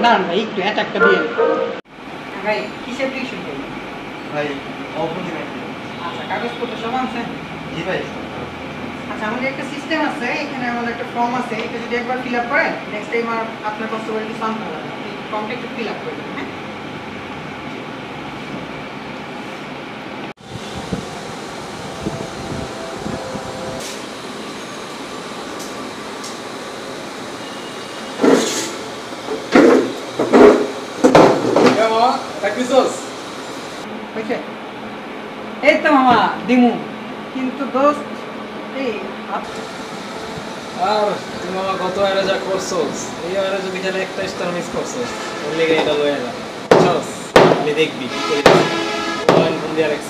দাঁড়ান ভাই একটু একটা দিয়ে ভাই কিসের টিউশন করি ভাই অপোজিট আচ্ছা কাগজপত্র সব আছে জি ভাই আচ্ছা আমাদের একটা সিস্টেম আছে এখানে আমাদের একটা ফর্ম আছে এটা যদি একবার ফিল আপ করেন নেক্সট টাইম আর আপনার কষ্ট করে কিছু আনতে হবে না ফর্মটা একটু ফিল আপ করে দেবেন হ্যাঁ এই তো মামা দিমু কিন্তু দোস্ত এই আর তুমি মামা কত আরে যা করছস এই আরে যদি খেলে একটা স্টার মিস করছস ওর লেগে এটা লয়ে যা চস আমি দেখবি কি করি অনলাইন ফোন দিয়ে রাখছি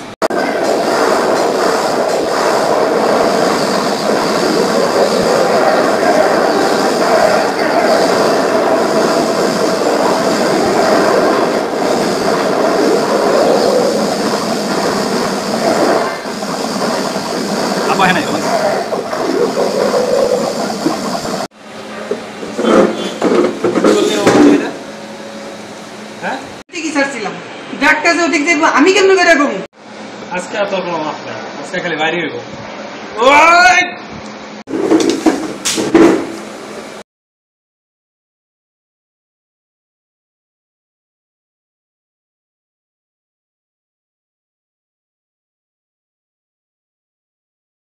apa enak ya mas? আমি কেমন করে করব আজকে আর তোর কোনো মাফ নাই আজকে খালি বাইরে হইব ওই